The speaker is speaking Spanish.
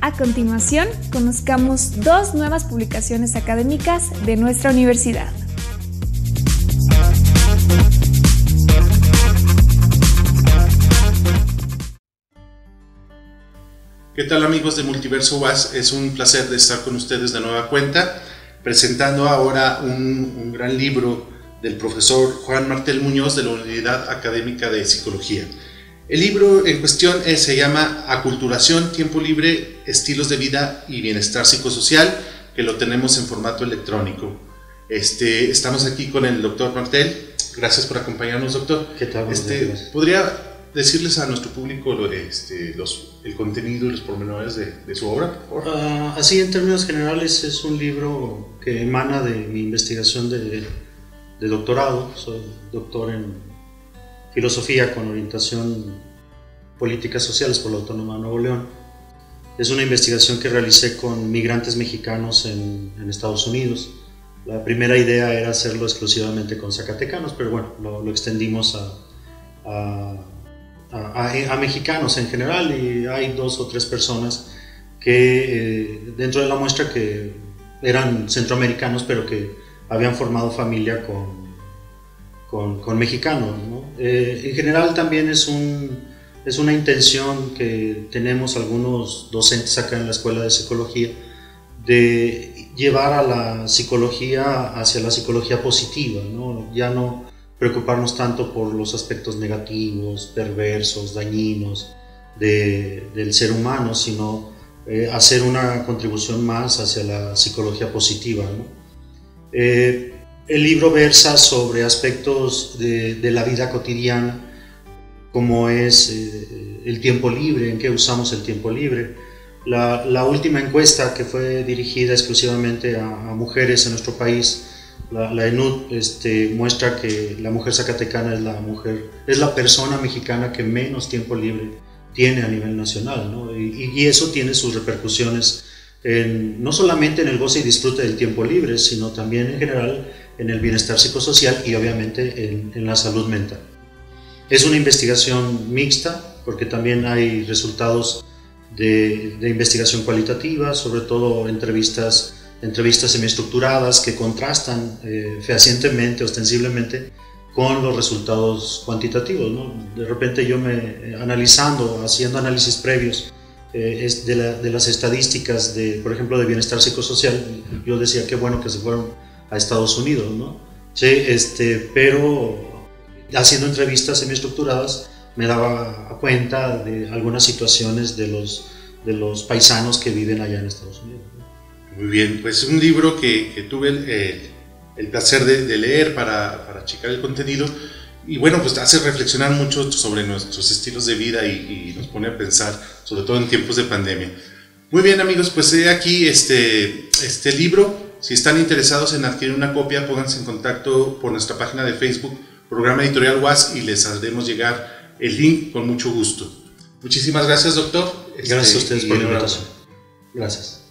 A continuación, conozcamos dos nuevas publicaciones académicas de nuestra universidad. ¿Qué tal, amigos de Multiverso UAS? Es un placer de estar con ustedes de nueva cuenta, presentando ahora un gran libro del profesor Juan Martel Muñoz de la Unidad Académica de Psicología. El libro en cuestión se llama Aculturación, Tiempo Libre, Estilos de Vida y Bienestar Psicosocial, que lo tenemos en formato electrónico. Estamos aquí con el doctor Martel. Gracias por acompañarnos, doctor. ¿Qué tal? ¿Podría decirles a nuestro público el contenido y los pormenores de su obra, por favor? Así, en términos generales, es un libro que emana de mi investigación de doctorado. Soy doctor en filosofía con orientación políticas sociales por la Autónoma de Nuevo León. Es una investigación que realicé con migrantes mexicanos en Estados Unidos. La primera idea era hacerlo exclusivamente con zacatecanos, pero bueno, lo extendimos a mexicanos en general, y hay 2 o 3 personas que dentro de la muestra que eran centroamericanos, pero que habían formado familia con mexicanos, ¿no? En general también es una intención que tenemos algunos docentes acá en la Escuela de Psicología, de llevar a la psicología hacia la psicología positiva, ¿no? Ya no preocuparnos tanto por los aspectos negativos, perversos, dañinos del ser humano, sino hacer una contribución más hacia la psicología positiva, ¿no? El libro versa sobre aspectos de la vida cotidiana, como es el tiempo libre, en qué usamos el tiempo libre. La última encuesta, que fue dirigida exclusivamente a mujeres en nuestro país, la ENUD, muestra que la mujer zacatecana es la persona mexicana que menos tiempo libre tiene a nivel nacional, ¿no? Y eso tiene sus repercusiones no solamente en el goce y disfrute del tiempo libre, sino también en general en el bienestar psicosocial y obviamente en la salud mental. Es una investigación mixta, porque también hay resultados de investigación cualitativa, sobre todo entrevistas semiestructuradas que contrastan fehacientemente, ostensiblemente, con los resultados cuantitativos, ¿no? De repente yo haciendo análisis previos de las estadísticas, por ejemplo, de bienestar psicosocial, yo decía qué bueno que se fueron a Estados Unidos, ¿no? Sí, pero haciendo entrevistas semiestructuradas me daba cuenta de algunas situaciones de los paisanos que viven allá en Estados Unidos, ¿no? Muy bien, pues un libro que tuve el placer de leer para checar el contenido, y bueno, pues hace reflexionar mucho sobre nuestros estilos de vida y nos pone a pensar, sobre todo en tiempos de pandemia. Muy bien, amigos, pues he aquí este libro. Si están interesados en adquirir una copia, pónganse en contacto por nuestra página de Facebook, Programa Editorial UAS, y les haremos llegar el link con mucho gusto. Muchísimas gracias, doctor. Gracias a ustedes por la invitación. Gracias.